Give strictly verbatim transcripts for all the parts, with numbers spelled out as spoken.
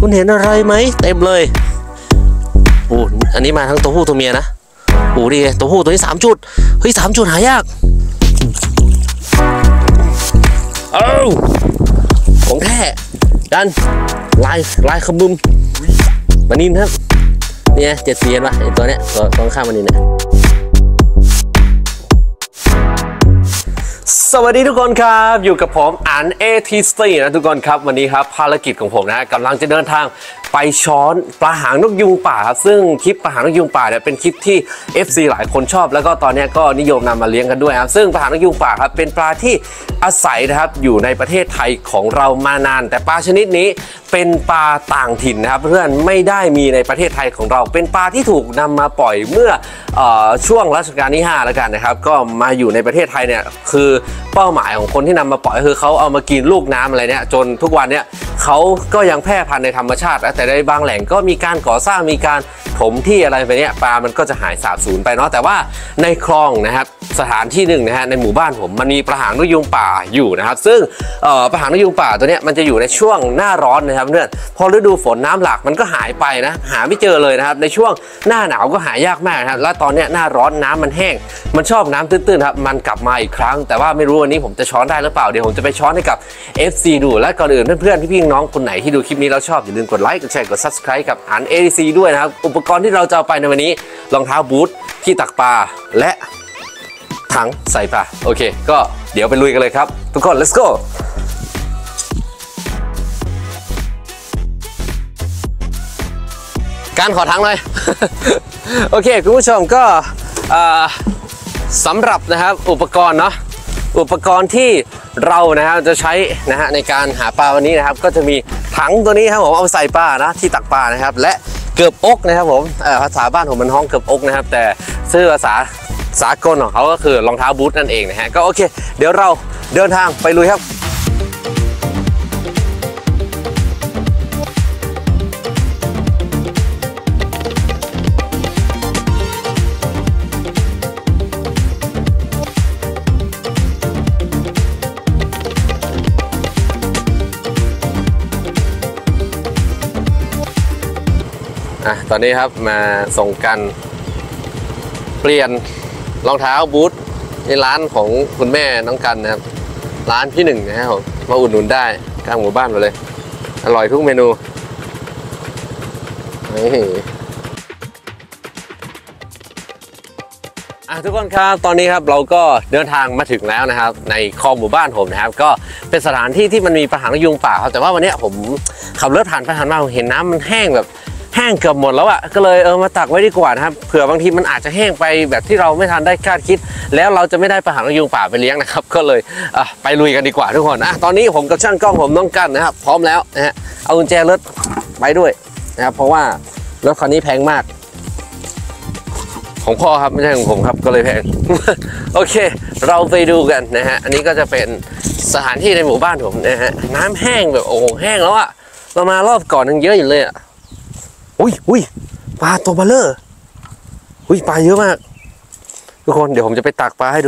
คุณเห็นอะไรไหมเต็มเลยโอ้อันนี้มาทั้งตัวผู้ตัวเมียนะโอ้ดีตัวผู้ตัวนี้สามจุดเฮ้ยสามจุดหายากเอ้าของแท้ดันลายลายขมุมมานินครับเนี่ยเจ็ดสีเห็นปะไอตัวเนี้ยตัวตรงข้ามมานินเนี่ยสวัสดีทุกคนครับอยู่กับผมอันเอทีสตีนะทุกคนครับวันนี้ครับภารกิจของผมนะกำลังจะเดินทางไปช้อนปลาหางนกยูงป่าครับซึ่งคลิปปลาหางนกยูงป่าเนี่ยเป็นคลิปที่ เอฟ ซี หลายคนชอบแล้วก็ตอนนี้ก็นิยมนำมาเลี้ยงกันด้วยครับซึ่งปลาหางนกยูงป่าครับเป็นปลาที่อาศัยนะครับอยู่ในประเทศไทยของเรามานานแต่ปลาชนิดนี้เป็นปลาต่างถิ่นนะครับเพื่อนไม่ได้มีในประเทศไทยของเราเป็นปลาที่ถูกนำมาปล่อยเมื่อเอ่อช่วงรัชกาลที่ห้าแล้วกันนะครับก็มาอยู่ในประเทศไทยเนี่ยคือเป้าหมายของคนที่นำมาปล่อยคือเขาเอามากินลูกน้ำอะไรเนี่ยจนทุกวันเนี่ยเขาก็ยังแพร่พันธุ์ในธรรมชาติแต่ในบางแหล่งก็มีการก่อสร้างมีการถมที่อะไรไปเนี่ยปลามันก็จะหายสาบสูญไปเนาะแต่ว่าในคลองนะครับสถานที่หนึ่งนะฮะในหมู่บ้านผมมันมีปลาหางนกยูงป่าอยู่นะครับซึ่งปลาหางนกยูงป่าตัวเนี้ยมันจะอยู่ในช่วงหน้าร้อนนะครับเพื่อนพอฤดูฝนน้ำหลากมันก็หายไปนะหาไม่เจอเลยนะครับในช่วงหน้าหนาวก็หายากมากนะครับแล้วตอนเนี้ยหน้าร้อนน้ำมันแห้งมันชอบน้ำตื้นๆครับมันกลับมาอีกครั้งแต่ว่าไม่รู้วันนี้ผมจะช้อนได้หรือเปล่าเดี๋ยวผมจะไปช้อนให้กับ เอฟ ซี ดูและก่อนอื่นเพื่อนๆพี่ๆน้องคนไหนที่ดูคลิปนี้แล้วชอบอย่าลืมกดไลค์กดแชร์กด ซับสไครบ์ กับอัน เอ ที ซี ด้วยนะครับอุปกรณ์ที่เราจะเอาไปในวันนี้รองเท้าบูทที่ตักปลาและถังใส่ปลาโอเคก็เดี๋ยวไปลุยกันเลยครับทุกคน let's go การขอถังเลย โอเคคุณผู้ชมก็สำหรับนะครับอุปกรณ์เนาะอุปกรณ์ที่เรานะครับจะใช้นะฮะในการหาปลาวันนี้นะครับก็จะมีถังตัวนี้ครับผมเอาใส่ปลานะที่ตักปลานะครับและเกือบอกนะครับผมภาษาบ้านผมมันห้องเกือบอกนะครับแต่ชื่อภาษาสากลของเขาก็คือรองเท้าบูทนั่นเองนะฮะก็โอเคเดี๋ยวเราเดินทางไปลุยครับอ่ะตอนนี้ครับมาส่งกันเปลี่ยนรองเท้าบูทในร้านของคุณแม่น้องกันนะครับร้านพี่หนึ่งนะครับผมมาอุดหนุนได้กลางหมู่บ้านมาเลยอร่อยทุกเมนูนี่อ่ะทุกคนครับตอนนี้ครับเราก็เดินทางมาถึงแล้วนะครับในคลองหมู่บ้านผมนะครับก็เป็นสถานที่ที่มันมีปลาหางนกยูงป่าครับแต่ว่าวันนี้ผมขับรถผ่านไปผ่านมาเห็นน้ำมันแห้งแบบแห้งเกือบหมดแล้วอ่ะก็เลยเออมาตักไว้ดีกว่านะครับเผื่อบางทีมันอาจจะแห้งไปแบบที่เราไม่ทันได้คาดคิดแล้วเราจะไม่ได้ปลาหางนกยูงป่าไปเลี้ยงนะครับก็เลยอ่ะไปลุยกันดีกว่าทุกคนอ่ะตอนนี้ผมกับช่างกล้องผมน้องกันนะครับพร้อมแล้วนะฮะเอากุญแจรถไปด้วยนะครับเพราะว่ารถคันนี้แพงมากของพ่อครับไม่ใช่ของผมครับก็เลยแพง โอเคเราไปดูกันนะฮะอันนี้ก็จะเป็นสถานที่ในหมู่บ้านผมนะฮะน้ำแห้งแบบโอ้โหแห้งแล้วอ่ะเรามารอบก่อนยังเยอะอยู่เลยอ่ะอุ้ยอุ้ยปลาตัวเบลเลอร์อุ้ยปลาเยอะมากทุกคนเดี๋ยวผมจะไปตักปลาให้ดู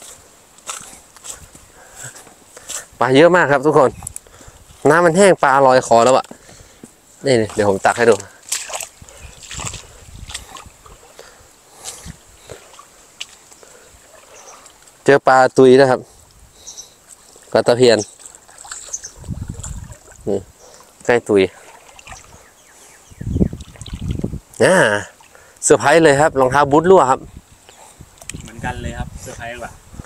ปลาเยอะมากครับทุกคนน้ำมันแห้งปลาลอยคอแล้วอะนี่เดี๋ยวผมตักให้ดูเจอปลาตุยนะครับปลาตะเพียนนี่ใกล้ตุยอ่าเซอร์ไพรส์เลยครับรองเท้าบูทรั่วครับเหมือนกันเลยครับเซอร์ไพรส์กว่า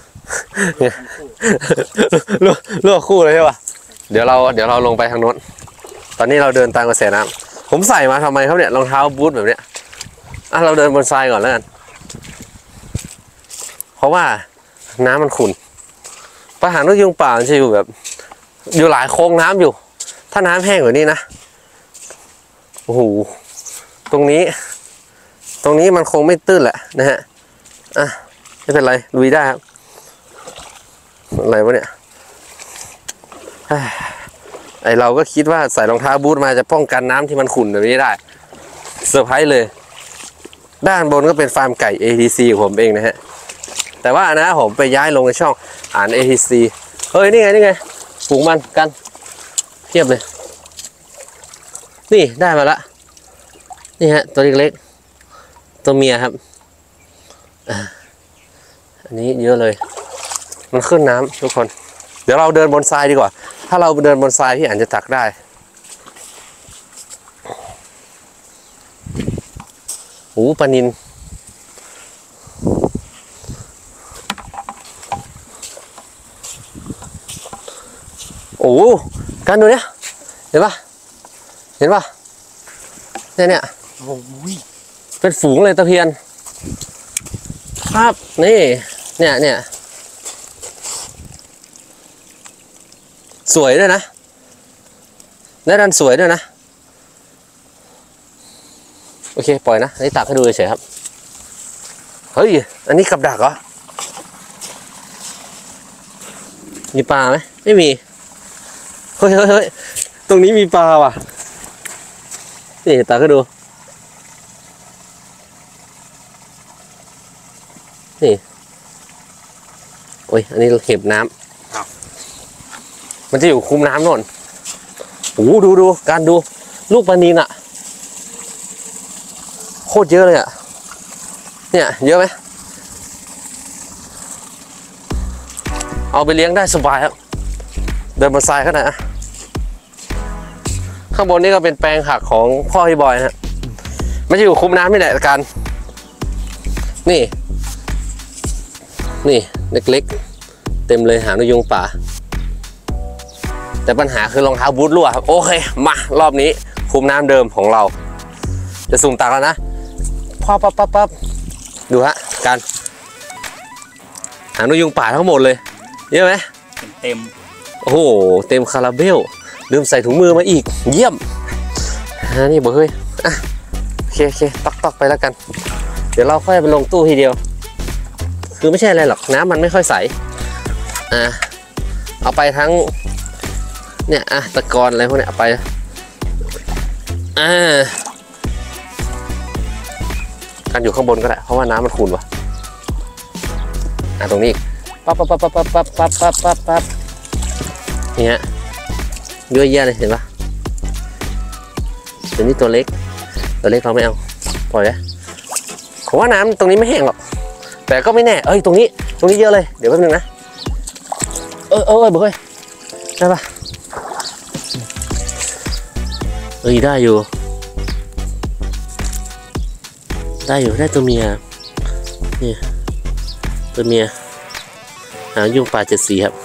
รั่วรั่วคู่เลยใช่ป่ะเดี๋ยวเราเดี๋ยวเราลงไปทางโน้นตอนนี้เราเดินตามกระแสน้ำผมใส่มาทำไมครับเนี่ยรองเท้าบูทแบบเนี้ยอ่ะเราเดินบนทรายก่อนแล้วกันเพราะว่าน้ำมันขุ่นปลาหางนกยูงป่าจะอยู่แบบอยู่หลายโค้งน้ำอยู่ถ้าน้ำแห้งกว่านี้นะโอ้โหตรงนี้ตรงนี้มันคงไม่ตื้นแหละนะฮะอ่ะไม่เป็นไรลุยได้ครับอะไรวะเนี่ยไอเราก็คิดว่าใส่รองเท้าบูทมาจะป้องกันน้ำที่มันขุ่นแบบนี้ได้เซอร์ไพรส์เลยด้านบนก็เป็นฟาร์มไก่ เอ ที ซี ของผมเองนะฮะแต่ว่านะผมไปย้ายลงในช่องอ่าน เอ ที ซี เฮ้ยนี่ไงนี่ไงฝูงมันกันเทียบเลยนี่ได้มาละนี่ฮะตัวเล็กๆตัวเมียครับอันนี้เยอะเลยมันขึ้นน้ำทุกคนเดี๋ยวเราเดินบนทรายดีกว่าถ้าเราเดินบนทรายพี่อาจจะตักได้โอ้ปลานิลโอ้การดูเนี่ยเห็นปะเห็นปะเนี่ยเนี่ยโอ้ยเป็นฝูงเลยตะเพียนครับนี่เนี่ยเนี่ยสวยด้วยนะและดันสวยด้วยนะโอเคปล่อยนะอันนี้ตักให้ดูเฉยๆครับเฮ้ยอันนี้กับดักเหรอมีปลาไหมไม่มีเฮ้ยเฮ้ยเฮ้ยตรงนี้มีปลาว่ะนี่ตักให้ดูนี่โอ้ยอันนี้เห็บน้ำมันจะอยู่คุมน้ำโน่นโอ้ดูดูการดูลูกปลานีนอะโคตรเยอะเลยอะเนี่ยเยอะไหมเอาไปเลี้ยงได้สบายครับเดินบนทรายก็ได้นะข้างบนนี่ก็เป็นแปลงผักของพ่อพี่บอยนะมันจะอยู่คุมน้ำนี่แหละกันนี่นี่เล็กๆเต็มเลยหางนกยุงป่าแต่ปัญหาคือรองเท้าบูทรั่วครับโอเคมารอบนี้คุมน้ำเดิมของเราจะสุ่มตักแล้วนะพ่อปั๊บปั๊บปั๊บดูฮะกันหางนกยุงป่าทั้งหมดเลยเยอะไหมเต็มโอ้โหเต็มคาราเบลลืมใส่ถุงมือมาอีกเยี่ยมนี่บอกเฮ้ยอ่ะโอเคโอเคตอกตอกไปแล้วกันเดี๋ยวเราค่อยไปลงตู้ทีเดียวคือไม่ใช่อะไรหรอกน้ำมันไม่ค่อยใสอ่ะเอาไปทั้งเนี่ยอ่ะตะกอนอะไรพวกเนี้ยเอาไปอ่ากันอยู่ข้างบนก็ได้เพราะว่าน้ำมันขุ่นว่ะอ่ะตรงนี้ปั๊บปั๊บปั๊บปั๊บปั๊บปั๊บปั๊บปั๊บปั๊บนี่ฮะเยอะแยะเลยเห็นปะเดี๋ยวนี้ตัวเล็กตัวเล็กเราไม่เอาปล่อยเลยผมว่าน้ำตรงนี้ไม่แห้งหรอกแต่ก็ไม่แน่เอ้ยตรงนี้ตรงนี้เยอะเลยเดี๋ยวแป๊บนึงนะเออเออเออบอกเลยได้ปะเอ้ยได้อยู่ได้อยู่ได้ตัวเมียนี่ตัวเมียหางยุงป่าเจ็ดสีครับ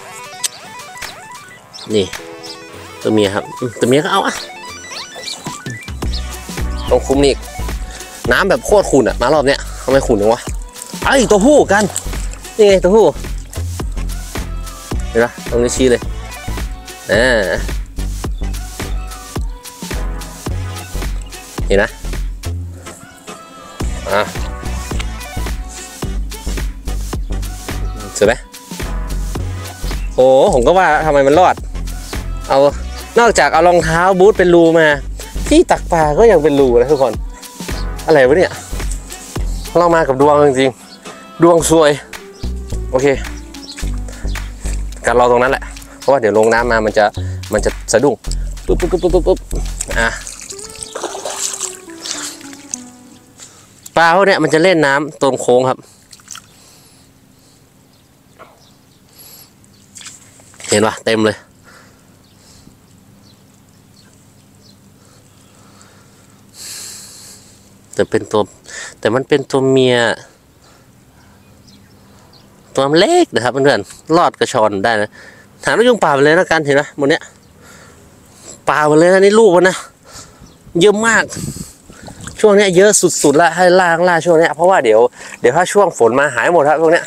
นี่ตัวเมียครับตัวเมียก็เอาอะตรงคุ้มนี่น้ำแบบโคตรขุ่นอะมารอบเนี้ยทำไมขุ่นจังวะไอ้ตัวผู้กันนี่ไงตัวผู้เห็นปะตรงนี้ชี้เลยอ่าเห็นนะอ่ะสวยไหมโอ้ผมก็ว่าทำไมมันรอดเอานอกจากเอารองเท้าบูทเป็นรูมาที่ตักปลาก็ยังเป็นรูนะทุกคนอะไรวะเนี่ยเรามากับดวงจริงๆดวงซวยโอเคการรอตรงนั้นแหละเพราะว่าเดี๋ยวลงน้ำมามันจะมันจะสะดุ้งปุ๊บปุ๊บปุ๊บปุ๊บปุ๊บอ่ะปลาพวกเนี้ยมันจะเล่นน้ำตรงโค้งครับเห็นปะเต็มเลยแต่เป็นตัวแต่มันเป็นตัวเมียตัวเล็กนะครับเพื่อนๆรอดกระชอนได้นะถามนกยุงป่าไปเลยนะกันเห็นไหมบนเนี้ยป่าไปเลยนะนี่ลูกมันนะเยอะมากช่วงนี้เยอะสุดๆละให้ล่าล่าช่วงนี้เพราะว่าเดี๋ยวเดี๋ยวถ้าช่วงฝนมาหายหมดครับพวกเนี้ย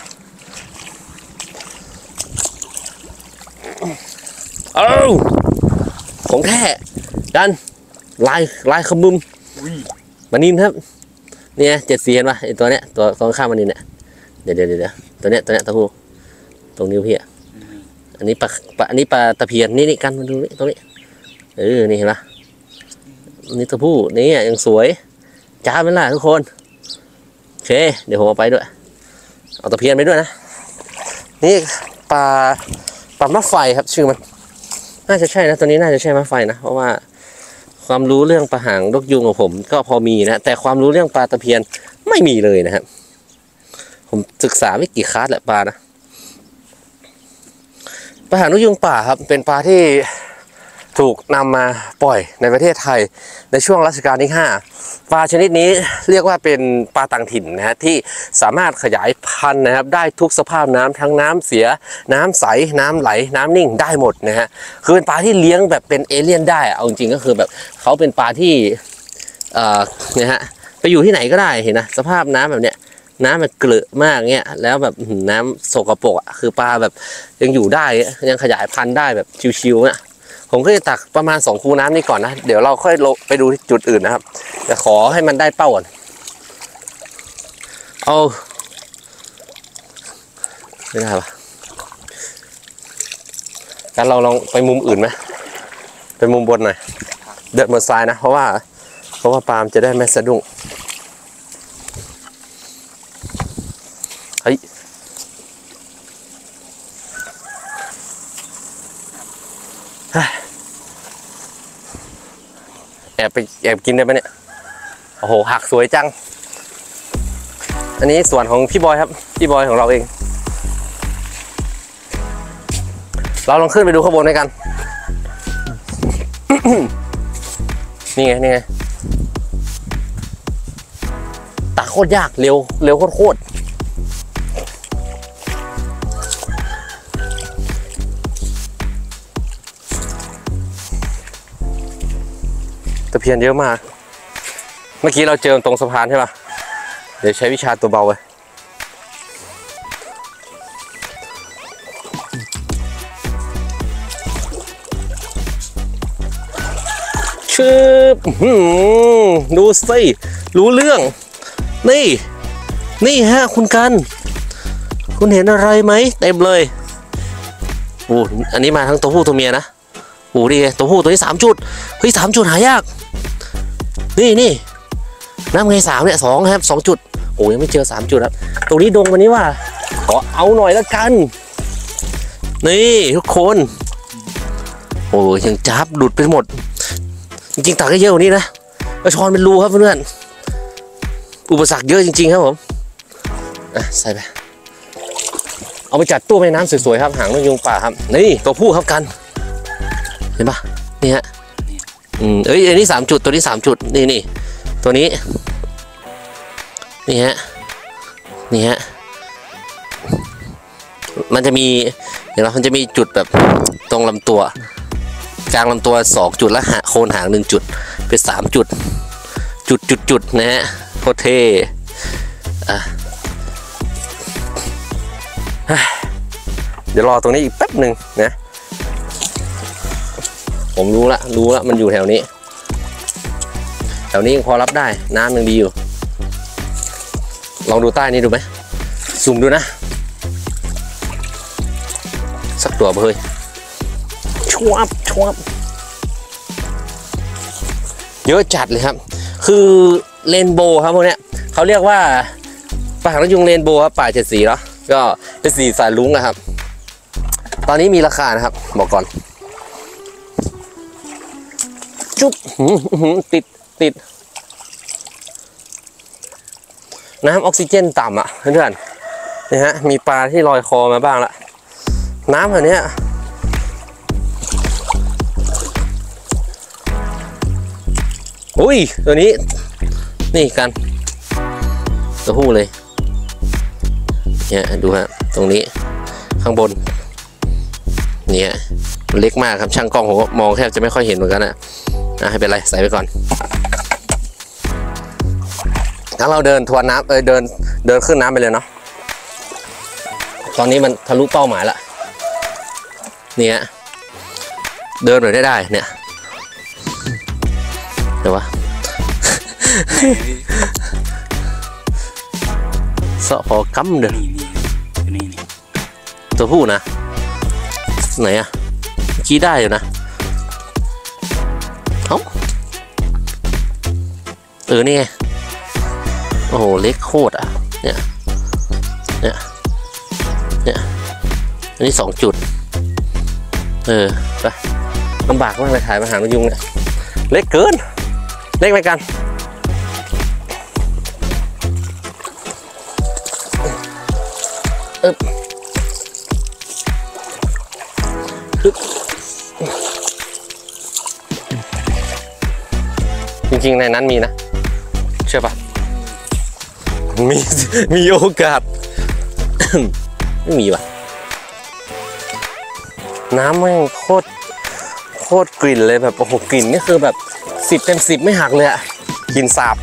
เอ้าของแท้กันลายลายขมุมมานินครับเนี่ยเจ็ดสีเห็นป่ะไอตัวเนี้ยตัวของข้ามมานินเนี่ยเดี๋ยวเดี๋ยวเดี๋ยวตัวเนี้ยตัวเนี้ยตะพูตรงนิ้วพี่อ่ะอันนี้ปลาปลาอันนี้ปลาตะเพียนนี่นี่กันมาดูนี่ตรงนี้เออนี่เห็นป่ะนี่ตะพูนี่ยังสวยจ้าเป็นล่ะทุกคนโอเคเดี๋ยวผมเอาไปด้วยเอาตะเพียนไปด้วยนะนี่ปลาปลามะไฟครับชื่อมันน่าจะใช่นะตัวนี้น่าจะใช่มะไฟนะเพราะว่าความรู้เรื่องปลาหางนกยูงของผมก็พอมีนะแต่ความรู้เรื่องปลาตะเพียนไม่มีเลยนะครับผมศึกษาไม่กี่คลาสแหละปลานะปลาหางนกยูงป่าครับเป็นปลาที่ถูกนำมาปล่อยในประเทศไทยในช่วงรัชกาลที่ห้าปลาชนิดนี้เรียกว่าเป็นปลาต่างถิ่นนะฮะที่สามารถขยายพันธุ์นะครับได้ทุกสภาพน้ำทั้งน้ำเสียน้ำใสน้ำไหลน้ำนิ่งได้หมดนะฮะคือเป็นปลาที่เลี้ยงแบบเป็นเอเลี่ยนได้เอาจริงๆก็คือแบบเขาเป็นปลาที่เอ่อเนี่ยฮะไปอยู่ที่ไหนก็ได้เห็นนะสภาพน้ำแบบเนี้ยน้ำมันเกลือมากเงี้ยแล้วแบบน้ำสกปรกอ่ะคือปลาแบบยังอยู่ได้ยังขยายพันธุ์ได้แบบชิวๆเนี่ยผมก็จะตักประมาณสองคูน้ำนี้ก่อนนะเดี๋ยวเราค่อยไปดูที่จุดอื่นนะครับแต่ขอให้มันได้เป้าก่อนเอาไม่ได้ปะงั้นเราลองไปมุมอื่นไหมไปมุมบนหน่อยเดินบนทรายนะเพราะว่าเพราะว่าปลามจะได้ไม่สะดุ้งเฮ้ยแอบไปแอบกินได้ไหมเนี่ยโอ้โหหักสวยจังอันนี้ส่วนของพี่บอยครับพี่บอยของเราเองเราลองขึ้นไปดูข้างบนด้วยกัน นี่ไงนี่ไงตักโคตรยากเร็วเร็วโคตรโคตรตะเพียนเยอะมากเมื่อกี้เราเจอตรงสะพานใช่ป่ะเดี๋ยวใช้วิชาตัวเบาไปชืบดูสิรู้เรื่องนี่นี่ฮะคุณกันคุณเห็นอะไรไหมเต็มเลยโอ้อันนี้มาทั้งตัวผู้ตัวเมียนะโอ้ดีตัวผู้ตัวนี้สามจุดเฮ้ยสามจุดหายากนี่นี่น้ำไงสามเนี่ยสองครับสองจุดโอ้ยังไม่เจอสามจุดครับตรงนี้ดงวันนี้ว่าขอเอาหน่อยละกันนี่ทุกคนโอ้ยังจับหลุดไปหมดจริงๆตักได้เยอะกว่านี้นะกระชอนเป็นรูครับเพื่อนอุปสรรคเยอะจริงๆครับผมอ่ะใส่ไปเอาไปจัดตู้แม่น้ำสวยๆครับหางนกยูงป่าครับนี่ตัวผู้ครับกันเห็นปะนี่ฮะอืมเอ้ยอันนี้สามจุดตัวนี้สามจุดนี่นี่ตัวนี้นี่ฮะนี่ฮะมันจะมีเห็นไหมมันจะมีจุดแบบตรงลำตัวกลางลำตัวสองจุดแล้วหาโคนหางหนึ่งจุดเป็นสามจุดจุดจุดจุดนะฮะโคตรเท่อ่ะเดี๋ยวรอตรงนี้อีกแป๊บหนึ่งนะผมรู้ละรู้ละมันอยู่แถวนี้แถวนี้ยังพอรับได้น้ำยังดีอยู่ลองดูใต้นี้ดูไหมซูมดูนะสักตัวเบยชวบชวบเยอะจัดเลยครับคือเรนโบว์ครับพวกเนี้ยเขาเรียกว่าปลาหางนกยูงเรนโบว์ครับป่าเจ็ดสีเนาะก็เป็นสีสายลุ้งนะครับตอนนี้มีราคานะครับบอกก่อนจุ๊บติดติดน้ำออกซิเจนต่ำอ่ะเพื่อนๆนี่ฮะมีปลาที่ลอยคอมาบ้างละน้ำแบบนี้อุ้ยตัวนี้นี่กันตัวผู้เลยเนี่ยดูฮะตรงนี้ข้างบนเนี่ยมันเล็กมากครับช่างกล้องผมมองแทบจะไม่ค่อยเห็นเหมือนกันนะนะให้เป็นไรใส่ไปก่อนงั้นเราเดินทวนน้ำเออเดินเดินขึ้นน้ำไปเลยเนาะตอนนี้มันทะลุเป้าหมายละเนี่ยเดินหน่อยได้ได้เนี่ยเดี๋ยววะเสาะพอกำเดินตัวผู้นะไหนอะขี้ได้อยู่นะเอ้าเออนี่ไงโอ้โหเล็กโคตรอ่ะเนี่ยเนี่ยเนี่ยอันนี้สองจุดเออไปลำบากมากเลยถ่ายมาหางนกยูงเนี่ยเล็กเกินเล็กไปกันอึ๊บอึ๊บจริงๆในนั้นมีนะเชื่อปะมีมีโอกาส ไม่มีว่ะน้ำแม่งโคตรโคตรกลิ่นเลยแบบโอ้โหกลิ่นนี่คือแบบสิบเต็มสิบไม่หักเลยอะกลิ่นสาบ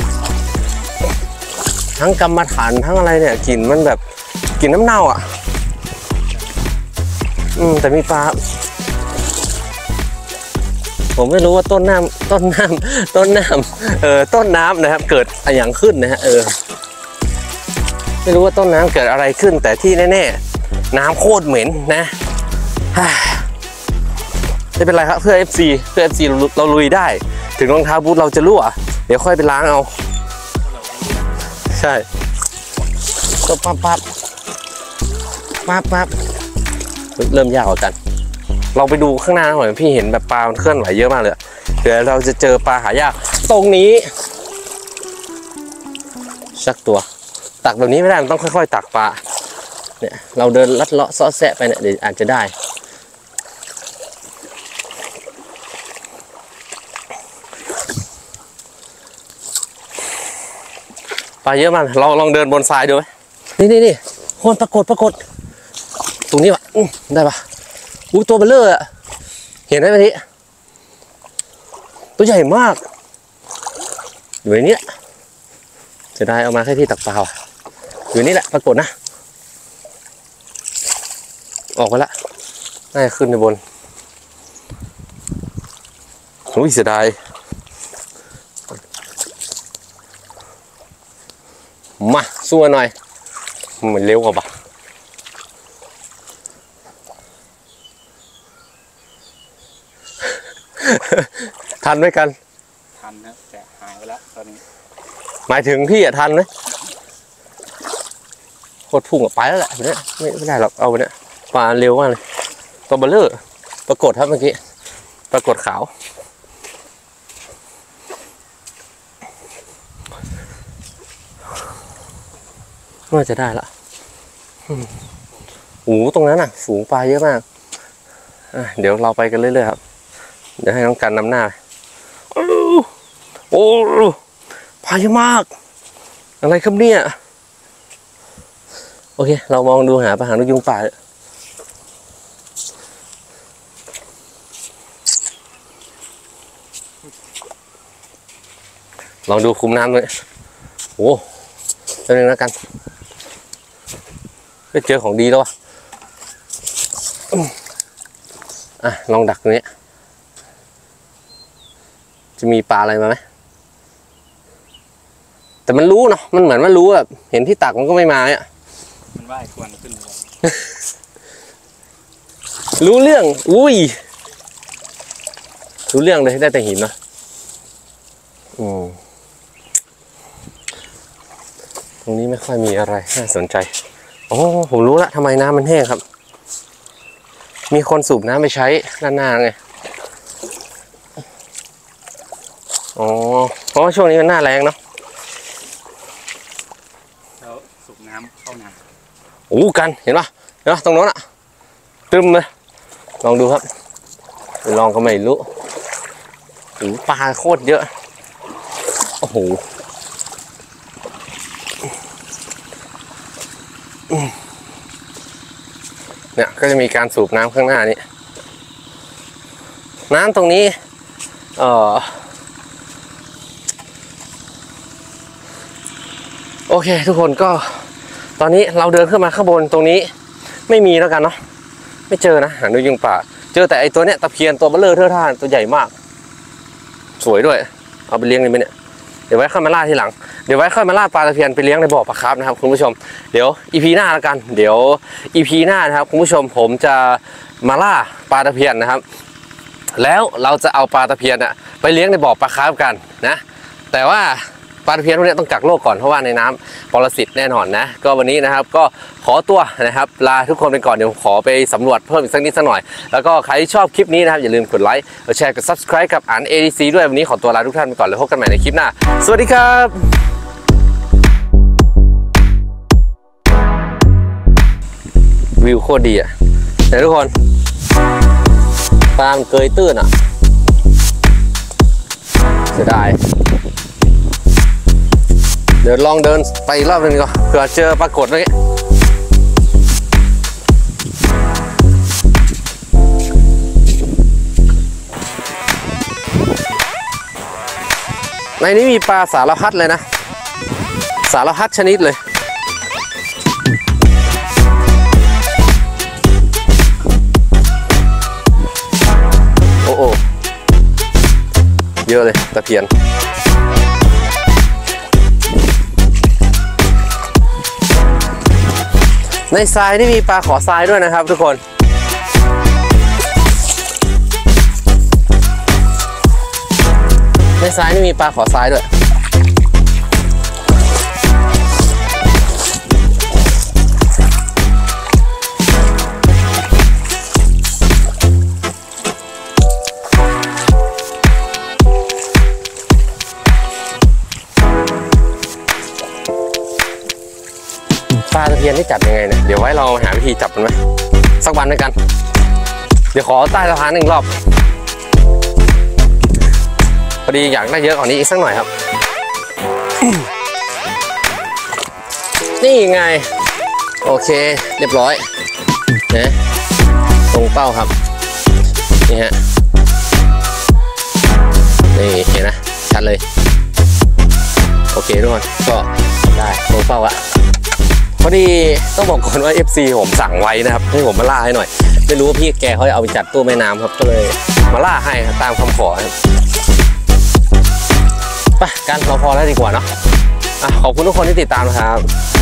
ทั้งกรรมฐานทั้งอะไรเนี่ยกลิ่นมันแบบกลิ่นน้ำเน่าอ่ะอืมแต่มีปลาผมไม่รู้ว่าต้นน้ำต้นน้ำต้นน้ำเออต้นน้ำนะครับเกิดอะไรอย่างขึ้นนะฮะเออไม่รู้ว่าต้นน้ำเกิดอะไรขึ้นแต่ที่แน่ๆน้ำโคตรเหม็นนะไม่เป็นไรครับเพื่อ เอฟ ซี เพื่อ เอฟ ซี เราเราลุยได้ถึงรองเท้าบูทเราจะรั่วเดี๋ยวค่อยไปล้างเอาใช่ก็ปั๊บปั๊บปั๊บปั๊บเริ่มยากกว่ากันเราไปดูข้างหน้าหน่อยพี่เห็นแบบปลามันเคลื่อนไหวเยอะมากเลยเดี๋ยวเราจะเจอปลาหายากตรงนี้ชักตัวตักแบบนี้ไม่ได้มันต้องค่อยๆตักปลาเนี่ยเราเดินลัดเลาะซ้อแซะไปเนี่ยเดี๋ยวอาจจะได้ปลาเยอะมากเราลองเดินบนทรายดูไหมนี่นี่นี่คนปรากฏปรากฏตรงนี้วะได้ปะอู้ตัวเบลเลอร์อะเห็นไหมพี่ตัวใหญ่มากอยู่ในนี้จะได้เอามาแค่ที่ตักปลาอยู่นี่แหละปรากฏนะออกไปละน่าจะขึ้นในบนโอ้ยเสียดายมาสู้หน่อยมันเร็วกว่าปะทันไหมกันทันนะแต่หายไปแล้วตอนนี้หมายถึงพี่อะทันไหมโคตรพุ่งอะไปแล้วแหละเนี่ยไม่ไม่ได้หรอกเอาไปเนี่ยปลาเร็วมากเลยตัวเบลเลอร์ปรากฏครับเมื่อกี้ปรากฏขาวน่าจะได้ละโอ้ตรงนั้นน่ะฝูงปลาเยอะมากเดี๋ยวเราไปกันเรื่อยๆครับเดี๋ยวให้น้องกันนำหน้าโอ้ปลาเยอะมากอะไรครับเนี่ยโอเคเรามองดูหาปลาหางนกยุงป่าลองดูคุมน้ำเลยโอ้ตัวนึงแล้วกันก็เจอของดีแล้ววะอ่ะลองดักตรงนี้จะมีปลาอะไรมาไหมแต่มันรู้เนาะมันเหมือนมันรู้แบบเห็นที่ตักมันก็ไม่มาอ่ะมันว่ายควันขึ้นเลยรู้เรื่องอุ้ยรู้เรื่องเลยได้แต่หินนะอืมตรงนี้ไม่ค่อยมีอะไรน่าสนใจโอ้ผมรู้ละทำไมน้ำมันแห้งครับมีคนสูบน้ำไปใช้ด้านหน้าไงอ๋อเพราะว่าช่วงนี้มันหน้าแรงเนาะแล้วสูบน้ำเข้าน้ำโอ้กันเห็นปะเห็นปะตรงโน้นอะตึมเลยลองดูครับลองก็ไม่รู้โอ้ปลาโคตรเยอะโอ้โหเนี่ยก็จะมีการสูบน้ำข้างหน้านี้น้ำตรงนี้เอ่อโอเคทุกคนก็ตอนนี้เราเดินขึ้นมาข้างบนตรงนี้ไม่มีแล้วกันเนาะไม่เจอนะหางนกยุงป่าเจอแต่ไอตัวเนี้ยตะเพียนตัวเบลเลอร์เท่าท่านตัวใหญ่มากสวยด้วยเอาไปเลี้ยงเลยไหมเนี่ยเดี๋ยวไว้ค่อยมาล่าทีหลังเดี๋ยวไว้ค่อยมาล่าปลาตะเพียนไปเลี้ยงในบ่อปลาคาร์ฟนะครับคุณผู้ชมเดี๋ยวอีพีหน้าแล้วกันเดี๋ยวอีพีหน้านะครับคุณผู้ชมผมจะมาล่าปลาตะเพียนนะครับแล้วเราจะเอาปลาตะเพียนอะไปเลี้ยงในบ่อปลาคาร์ฟกันนะแต่ว่าปลาตะเพียนพวกนี้ต้องกักโรคก่อนเพราะว่าในน้ำปรสิตแน่นอนนะก็วันนี้นะครับก็ขอตัวนะครับลาทุกคนไปก่อนเดี๋ยวขอไปสำรวจเพิ่มอีกสักนิดสักหน่อยแล้วก็ใครที่ชอบคลิปนี้นะครับอย่าลืมกดไลค์กดแชร์กด ซับสไครบ์ กับอัน เอ ที ซี ด้วยวันนี้ขอตัวลาทุกท่านไปก่อนแล้วพบกันใหม่ในคลิปหน้าสวัสดีครับวิวโคตรดีอ่ะเดี๋ยวทุกคนปลามันเกยตื้นอ่ะเสียดายเดี๋ยวลองเดินไปอีกรอบนึงก่อนเผื่อเจอปรากฏเมื่อกี้ในนี้มีปลาสารพัดเลยนะสารพัดชนิดเลยโอ้โหเยอะเลยตะเพียนในทรายนี่มีปลาขอทรายด้วยนะครับทุกคนในทรายนี่มีปลาขอทรายด้วยปลาตะเพียนที่จับยังไงเนี่ยเดี๋ยวไว้เราหาวิธีจับมันไหมสักวันด้วยกันเดี๋ยวขอใต้สะพานหนึ่งรอบพอดีอยากได้เยอะกว่านี้อีกสักหน่อยครับ นี่ไงโอเคเรียบร้อยนะตรงเป้าครับนี่ฮะนี่เห็นนะชัดเลยโอเคทุกคนก็ได้ตรงเป้าอะพอดีต้องบอกก่อนว่า เอฟ ซี ผมสั่งไว้นะครับให้ผมมาล่าให้หน่อยไม่รู้ว่าพี่แกเขาจะเอาไปจัดตู้แม่น้ำครับก็เลยมาล่าให้ตามคำขอครับไปกันเราพอแล้วดีกว่าเนาะอ่ะขอบคุณทุกคนที่ติดตามนะครับ